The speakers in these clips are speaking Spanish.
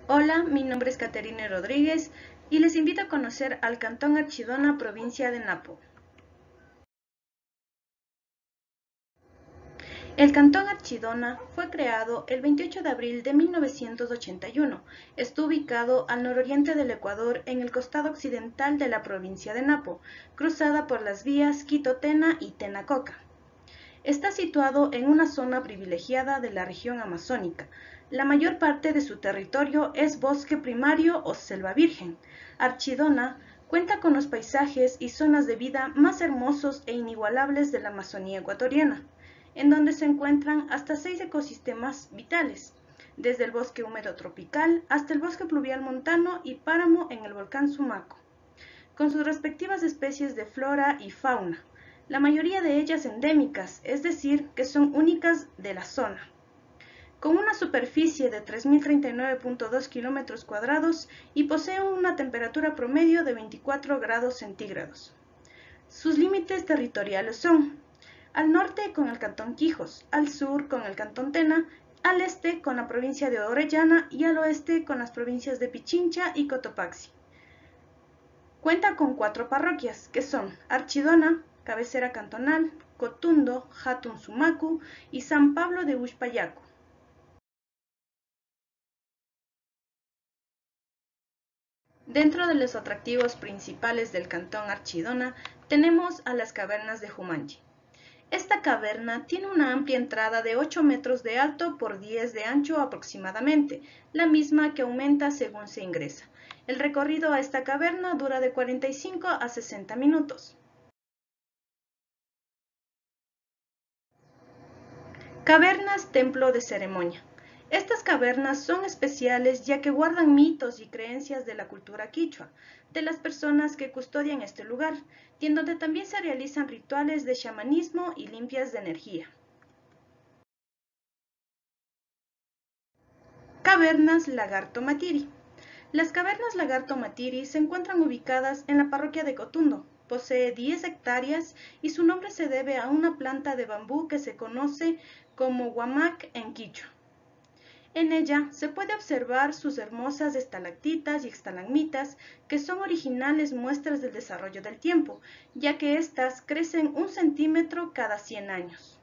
Hola, mi nombre es Caterine Rodríguez y les invito a conocer al Cantón Archidona, provincia de Napo. El Cantón Archidona fue creado el 28 de abril de 1981. Está ubicado al nororiente del Ecuador, en el costado occidental de la provincia de Napo, cruzada por las vías Quito-Tena y Tena-Coca. Está situado en una zona privilegiada de la región amazónica. La mayor parte de su territorio es bosque primario o selva virgen. Archidona cuenta con los paisajes y zonas de vida más hermosos e inigualables de la Amazonía ecuatoriana, en donde se encuentran hasta 6 ecosistemas vitales, desde el bosque húmedo tropical hasta el bosque pluvial montano y páramo en el volcán Sumaco, con sus respectivas especies de flora y fauna, la mayoría de ellas endémicas, es decir, que son únicas de la zona. Con una superficie de 3.039.2 km² y posee una temperatura promedio de 24 grados centígrados. Sus límites territoriales son: al norte con el cantón Quijos, al sur con el cantón Tena, al este con la provincia de Orellana y al oeste con las provincias de Pichincha y Cotopaxi. Cuenta con 4 parroquias, que son Archidona, cabecera cantonal, Cotundo, Hatun Sumacu y San Pablo de Ushpayacu. Dentro de los atractivos principales del cantón Archidona tenemos a las cavernas de Jumanji. Esta caverna tiene una amplia entrada de 8 metros de alto por 10 de ancho aproximadamente, la misma que aumenta según se ingresa. El recorrido a esta caverna dura de 45 a 60 minutos. Cavernas Templo de Ceremonia. Estas cavernas son especiales ya que guardan mitos y creencias de la cultura quichua, de las personas que custodian este lugar, y en donde también se realizan rituales de chamanismo y limpias de energía. Cavernas Lagarto Matiri. Las cavernas Lagarto Matiri se encuentran ubicadas en la parroquia de Cotundo. Posee 10 hectáreas y su nombre se debe a una planta de bambú que se conoce como huamac en quichua. En ella se puede observar sus hermosas estalactitas y estalagmitas, que son originales muestras del desarrollo del tiempo, ya que éstas crecen 1 centímetro cada 100 años.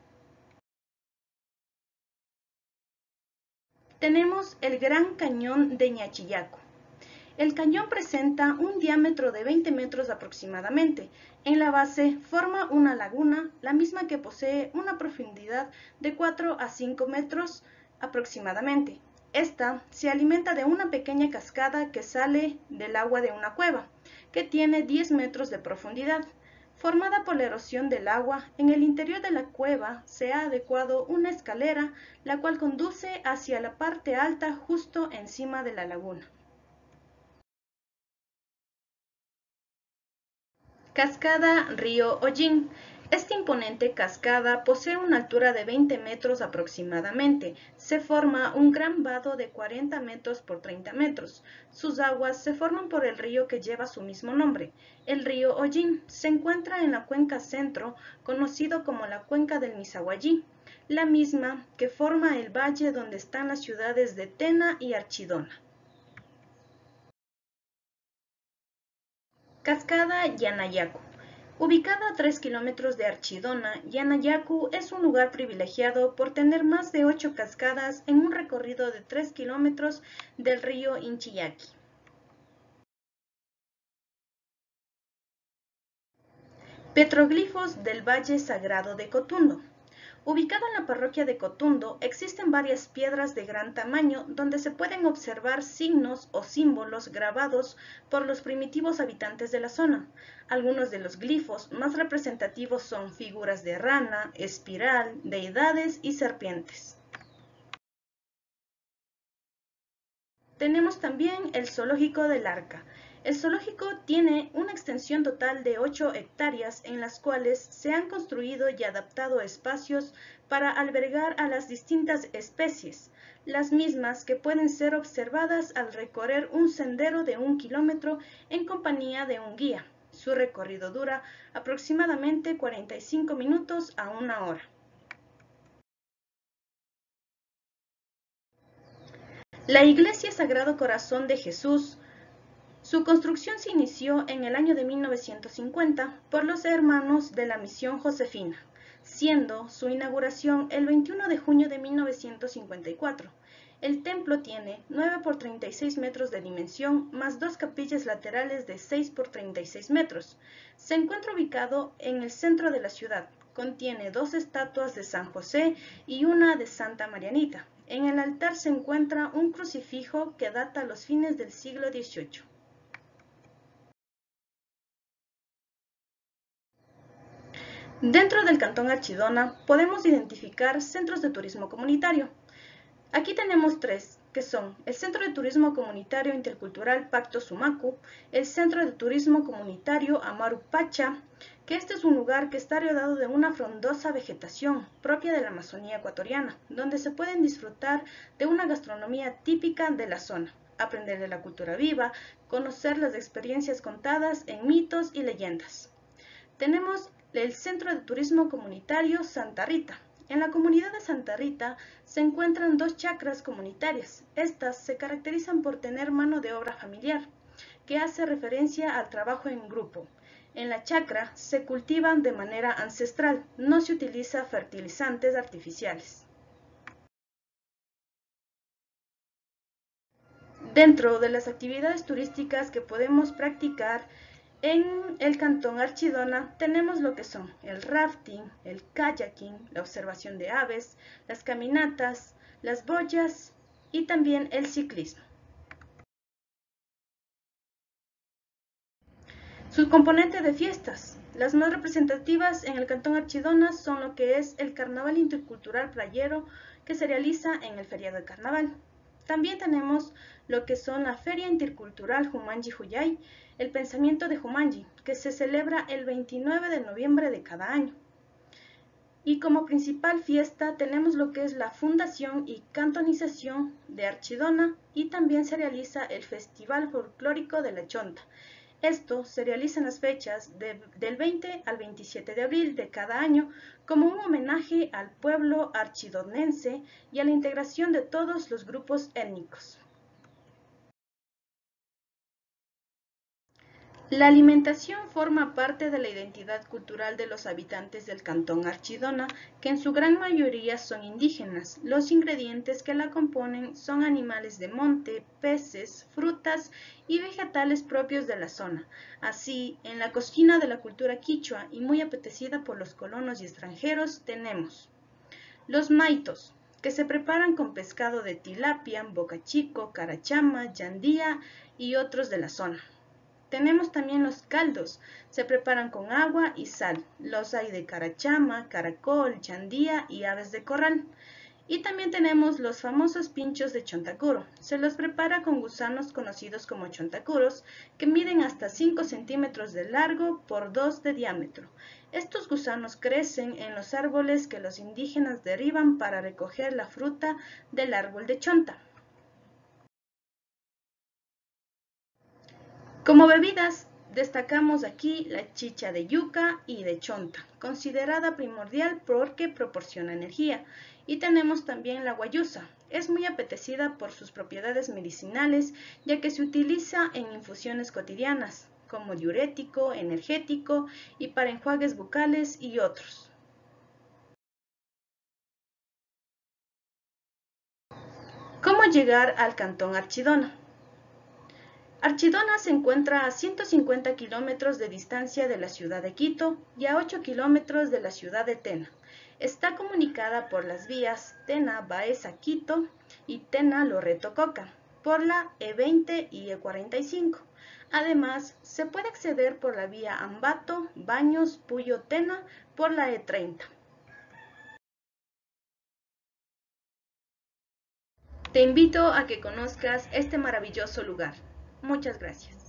Tenemos el Gran Cañón de Ñachillaco. El cañón presenta un diámetro de 20 metros aproximadamente. En la base forma una laguna, la misma que posee una profundidad de 4 a 5 metros aproximadamente. Esta se alimenta de una pequeña cascada que sale del agua de una cueva, que tiene 10 metros de profundidad. Formada por la erosión del agua, en el interior de la cueva se ha adecuado una escalera, la cual conduce hacia la parte alta justo encima de la laguna. Cascada Río Hollín. Esta imponente cascada posee una altura de 20 metros aproximadamente. Se forma un gran vado de 40 metros por 30 metros. Sus aguas se forman por el río que lleva su mismo nombre. El río Hollín se encuentra en la cuenca centro, conocido como la cuenca del Misahuallí, la misma que forma el valle donde están las ciudades de Tena y Archidona. Cascada Yanayacu. Ubicada a 3 kilómetros de Archidona, Yanayacu es un lugar privilegiado por tener más de 8 cascadas en un recorrido de 3 kilómetros del río Inchillaki. Petroglifos del Valle Sagrado de Cotundo. Ubicado en la parroquia de Cotundo, existen varias piedras de gran tamaño donde se pueden observar signos o símbolos grabados por los primitivos habitantes de la zona. Algunos de los glifos más representativos son figuras de rana, espiral, deidades y serpientes. Tenemos también el Zoológico del Arca. El zoológico tiene una extensión total de 8 hectáreas en las cuales se han construido y adaptado espacios para albergar a las distintas especies, las mismas que pueden ser observadas al recorrer un sendero de 1 kilómetro en compañía de un guía. Su recorrido dura aproximadamente 45 minutos a 1 hora. La Iglesia Sagrado Corazón de Jesús. Su construcción se inició en el año de 1950 por los hermanos de la Misión Josefina, siendo su inauguración el 21 de junio de 1954. El templo tiene 9 por 36 metros de dimensión, más dos capillas laterales de 6 por 36 metros. Se encuentra ubicado en el centro de la ciudad. Contiene dos estatuas de San José y una de Santa Marianita. En el altar se encuentra un crucifijo que data a los fines del siglo XVIII. Dentro del Cantón Archidona podemos identificar centros de turismo comunitario. Aquí tenemos tres, que son el Centro de Turismo Comunitario Intercultural Pacto Sumacu, el Centro de Turismo Comunitario Amaru Pacha, que este es un lugar que está rodeado de una frondosa vegetación propia de la Amazonía ecuatoriana, donde se pueden disfrutar de una gastronomía típica de la zona, aprender de la cultura viva, conocer las experiencias contadas en mitos y leyendas. Tenemos el Centro de Turismo Comunitario Santa Rita. En la comunidad de Santa Rita se encuentran dos chacras comunitarias. Estas se caracterizan por tener mano de obra familiar, que hace referencia al trabajo en grupo. En la chacra se cultivan de manera ancestral, no se utiliza fertilizantes artificiales. Dentro de las actividades turísticas que podemos practicar en el Cantón Archidona tenemos lo que son el rafting, el kayaking, la observación de aves, las caminatas, las boyas y también el ciclismo. Su componente de fiestas. Las más representativas en el Cantón Archidona son lo que es el Carnaval Intercultural Playero, que se realiza en el feriado de Carnaval. También tenemos lo que son la Feria Intercultural Jumanji Huyay, el Pensamiento de Jumanji, que se celebra el 29 de noviembre de cada año. Y como principal fiesta tenemos lo que es la fundación y cantonización de Archidona, y también se realiza el Festival Folclórico de la Chonta. Esto se realiza en las fechas del 20 al 27 de abril de cada año como un homenaje al pueblo archidonense y a la integración de todos los grupos étnicos. La alimentación forma parte de la identidad cultural de los habitantes del Cantón Archidona, que en su gran mayoría son indígenas. Los ingredientes que la componen son animales de monte, peces, frutas y vegetales propios de la zona. Así, en la cocina de la cultura quichua y muy apetecida por los colonos y extranjeros, tenemos los maitos, que se preparan con pescado de tilapia, bocachico, carachama, yandía y otros de la zona. Tenemos también los caldos, se preparan con agua y sal. Los hay de carachama, caracol, chandía y aves de corral. Y también tenemos los famosos pinchos de chontacuro. Se los prepara con gusanos conocidos como chontacuros, que miden hasta 5 centímetros de largo por 2 de diámetro. Estos gusanos crecen en los árboles que los indígenas derriban para recoger la fruta del árbol de chonta. Como bebidas, destacamos aquí la chicha de yuca y de chonta, considerada primordial porque proporciona energía. Y tenemos también la guayusa. Es muy apetecida por sus propiedades medicinales, ya que se utiliza en infusiones cotidianas, como diurético, energético y para enjuagues bucales y otros. ¿Cómo llegar al Cantón Archidona? Archidona se encuentra a 150 kilómetros de distancia de la ciudad de Quito y a 8 kilómetros de la ciudad de Tena. Está comunicada por las vías Tena-Baeza-Quito y Tena-Loreto-Coca por la E20 y E45. Además, se puede acceder por la vía Ambato, Baños, Puyo-Tena por la E30. Te invito a que conozcas este maravilloso lugar. Muchas gracias.